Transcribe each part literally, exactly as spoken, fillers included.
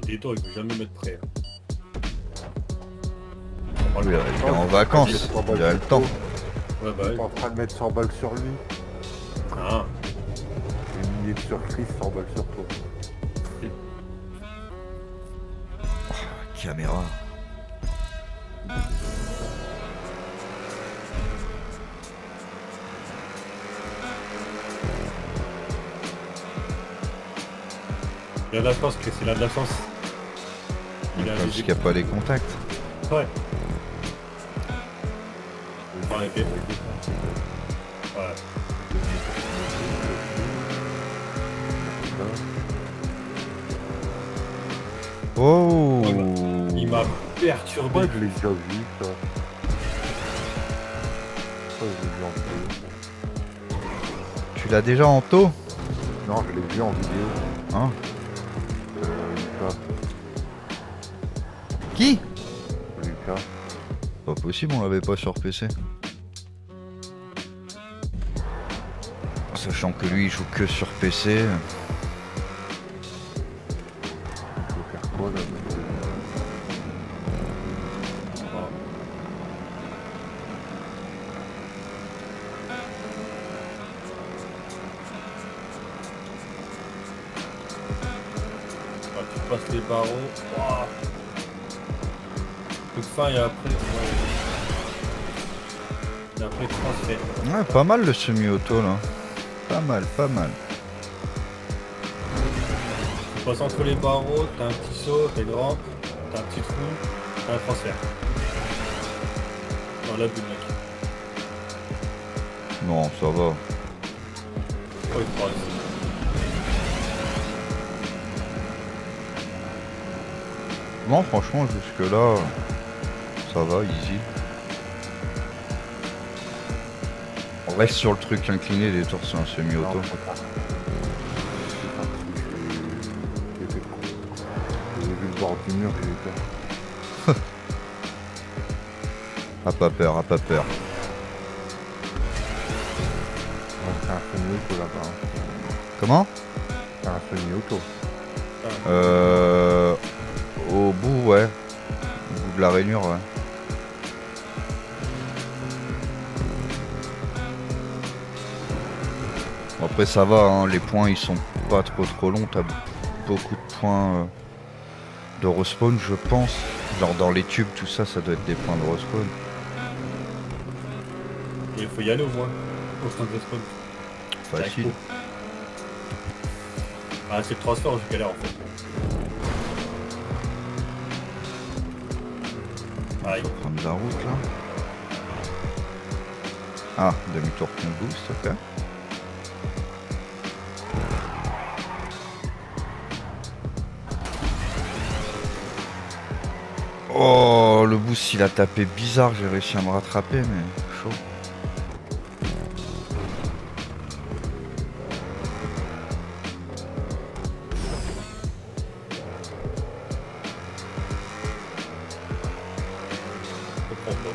Télétour il veut jamais mettre prêt. Hein. Oh, il est en vacances, il a le temps. Ouais bah Il est en train de mettre cent balles sur lui. Ah. Une minute sur Chris, cent balles sur toi. Oh, caméra. Il a de la chance, Chris, il a de la chance. Il a Parce qu'il n'y a pas les contacts. Ouais. En effet. Ouais. Oh, il m'a perturbé. Pourquoi je l'ai déjà vu ça? Pourquoi je l'ai vu en vidéo? Tu l'as déjà en taux? Non, je l'ai vu en vidéo. Hein? Euh, Lucas. Qui? Lucas. Pas possible, on l'avait pas sur P C. Sachant que lui il joue que sur P C. Il faut faire quoi là? Ah, tu passes les barreaux. Wow. Toute fin et après. Ouais. Et après transfert. Ouais, pas mal le semi-auto là. Pas mal, pas mal. Tu passes entre les barreaux, t'as un petit saut, t'as une rampe, t'as un petit trou, t'as un transfert. Dans la bulle mec. Non, ça va. Oh, il croise. Non, franchement, jusque là, ça va, easy. On reste sur le truc incliné des tours, c'est un semi-auto. Non, c'est pas. C'est pas si j'ai- j'ai fait le coup. J'ai vu le bord du mur, j'ai eu peur. A pas peur, a pas peur. Ouais, c'est un semi-auto là-bas. Hein. Comment? C'est un semi-auto. Euh... Au bout, ouais. Au bout de la rainure, ouais. Après ça va, hein, les points ils sont pas trop trop longs, t'as beaucoup de points euh, de respawn je pense. Genre dans les tubes tout ça, ça doit être des points de respawn. Et il faut y aller au moins. Au sein de respawn. Facile. Ah c'est le transfert, je galère en fait. Aïe. On va prendre la route là. Ah, demi-tour qu'on boost, ok. Oh, le boost il a tapé bizarre, j'ai réussi à me rattraper, mais chaud. Je comprends pas.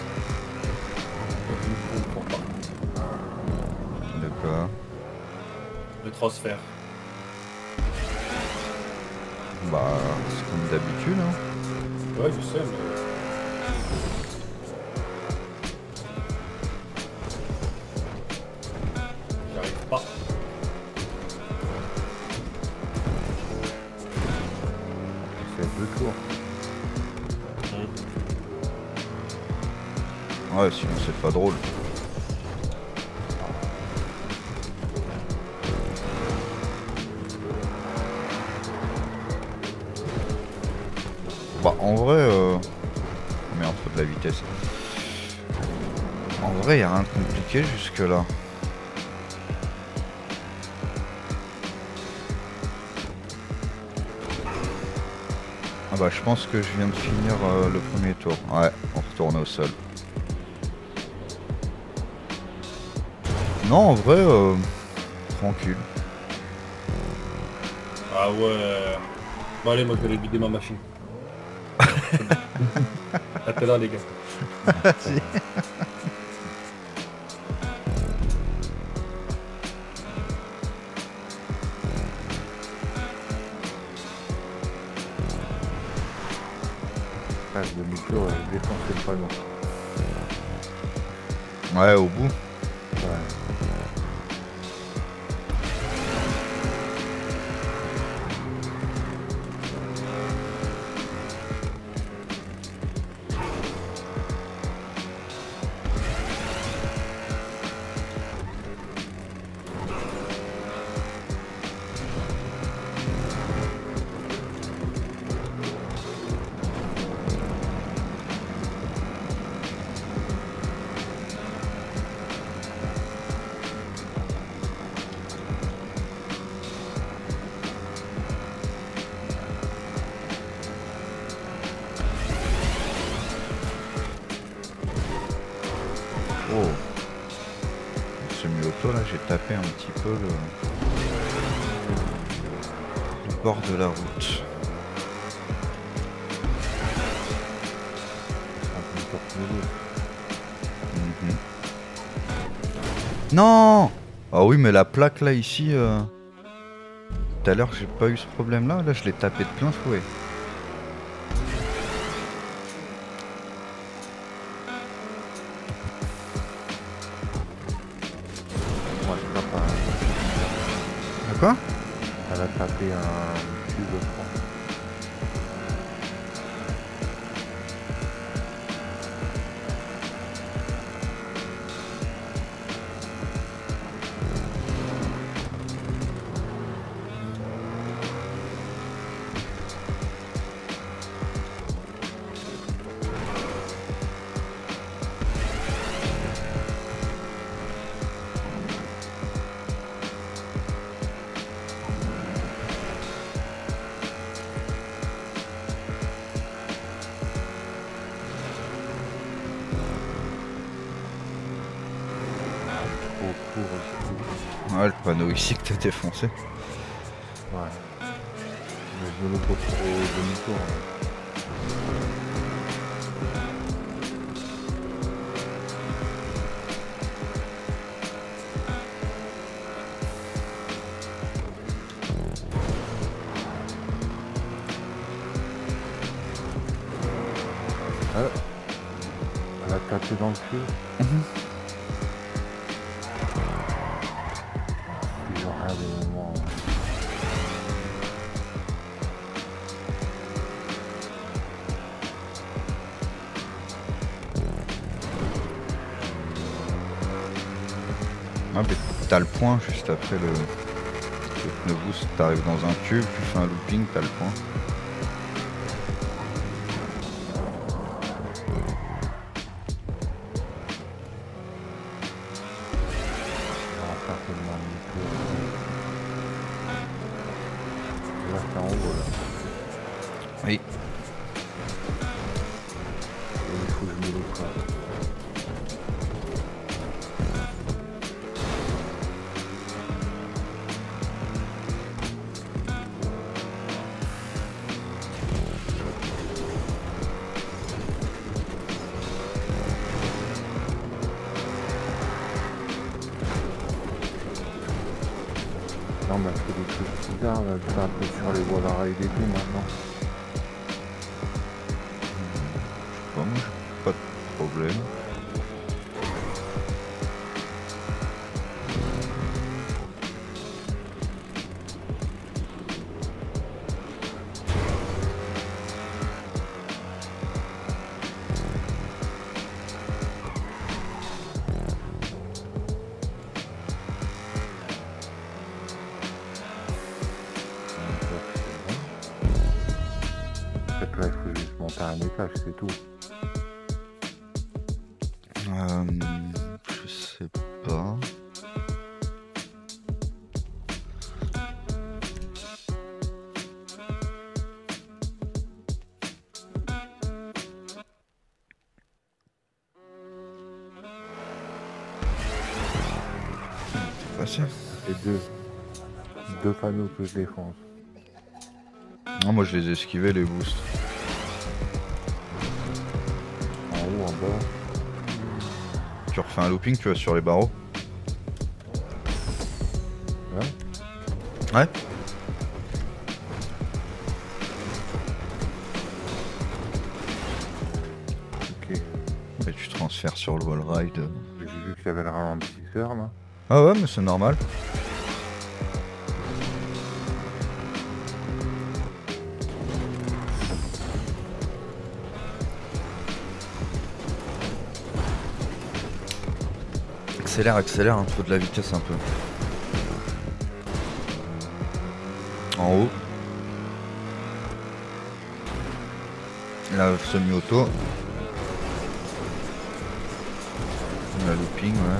Je comprends pas. D'accord. Le transfert. Bah, c'est comme d'habitude, hein. Ouais, je sais, mais. J'arrive pas. C'est deux tours. Ouais, sinon c'est pas drôle. Bah en vrai, euh... oh, merde, faut de la vitesse. En vrai, y a rien de compliqué jusque là. Ah bah je pense que je viens de finir euh, le premier tour. Ouais, on retourne au sol. Non, en vrai, euh... tranquille. Ah ouais. Bon allez, moi je vais aller vider ma machine. À tout à l'heure les gars. Vas-y. sûr, ouais, défoncer le panneau. Ouais, au bout. Ouais. Oh. Ce mioto là, j'ai tapé un petit peu le, le bord de la route. Mhm. Non. Ah oui, mais la plaque là ici, euh... tout à l'heure j'ai pas eu ce problème là, là je l'ai tapé de plein fouet. Moi je tape un... Quoi? Elle a tapé un cube, je crois. Trop court aussi. Ouais, le panneau ici que t'as défoncé. Ouais. Mais je me le pose trop demi-tour. Hein. Ah, elle a tapé dans le cul. Mhm. Puis genre rien des moments. Ah, mais t'as le point juste après le, le pneu boost. T'arrives dans un tube, tu fais un looping, t'as le point. On va certainement demi-tour. Là c'est en haut là. Oui. Et il faut que je me le fasse. Non mais c'est des trucs bizarres là, je fais un peu sur les voies d'arrêt et tout maintenant. Bon, moi j'ai pas de problème. Peut-être là il faut juste monter à un étage, c'est tout. Euh, je sais pas. C'est passé. Et deux. Deux panneaux que je défonce. Non, moi je les ai esquivés les boosts. En haut, en bas. Tu refais un looping, tu vas sur les barreaux. Ouais. Ouais. transfères sur le wall ride. J'ai vu qu'il y avait le ralentisseur là. Ah ouais, mais c'est normal. Accélère, accélère, il faut de la vitesse un peu. En haut. La semi-auto. La looping, ouais.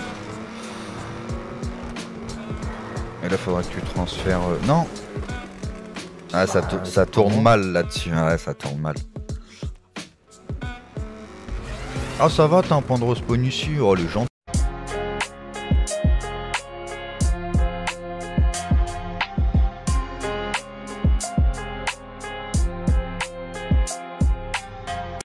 Et là, faudra que tu transfères... Euh... Non. Ah, ça, Bah, ça tourne bon. mal là-dessus. Ouais, ça tourne mal. Ah, ça va, t'as un point de respawn ici. Oh, les gens...